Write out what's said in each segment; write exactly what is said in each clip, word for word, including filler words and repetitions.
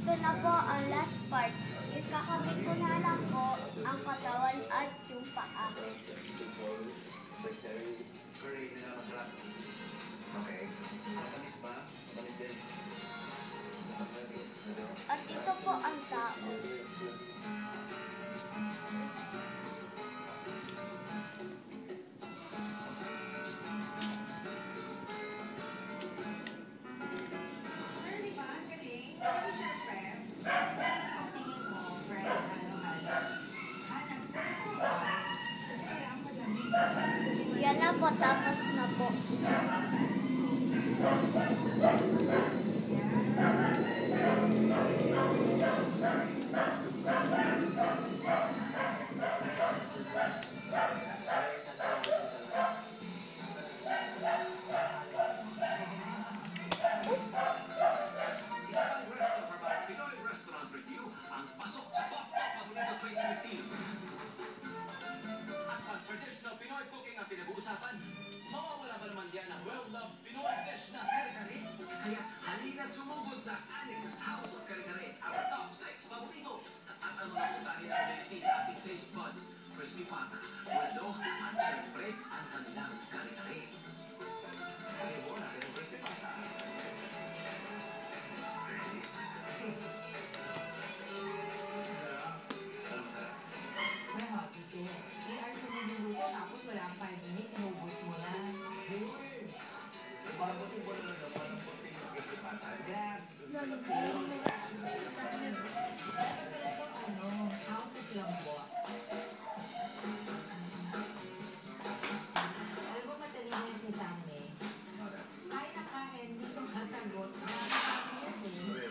ito na po ang last part. Ikakabit ko na lang po ang katawan at yung paa. Okay. At ito po ang tao. Yan na po, tapos na po. Traditional Pinoy cooking ang pinag-uusapan. Mawawala ba naman yan ang well-loved Pinoy dish na kare-kare? Kaya halina't sumugod sa Anika's House of Kare-Kare, our top six favoritos. At ang mga putahin na ability sa ating taste buds, crispy pata, walo, at syempre, ang kanilang kare-kare. Kaya mo natin ang crispy pata. Tapos wala ang five minutes, sinubos mo na. Parang buti mo na lang, parang buti mo na Grab. Ano, house of lambot. Alam mo, matalino yung si Sammy. Kahit na kain, hindi sumasagot. Nakakami yan eh.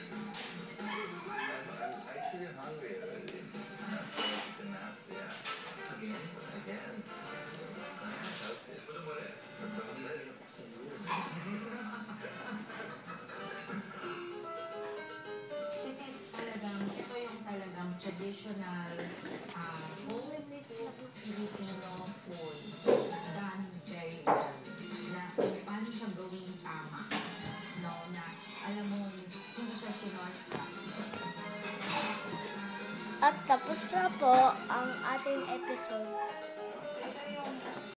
I'm actually hungry already. Again, again. This is talagang, ito yung talagang traditional uh, home Filipino food done very well. Na kung paano siya gawing tama. No, na alam mo, hindi siya sinortcut. At tapos na po ang ating episode.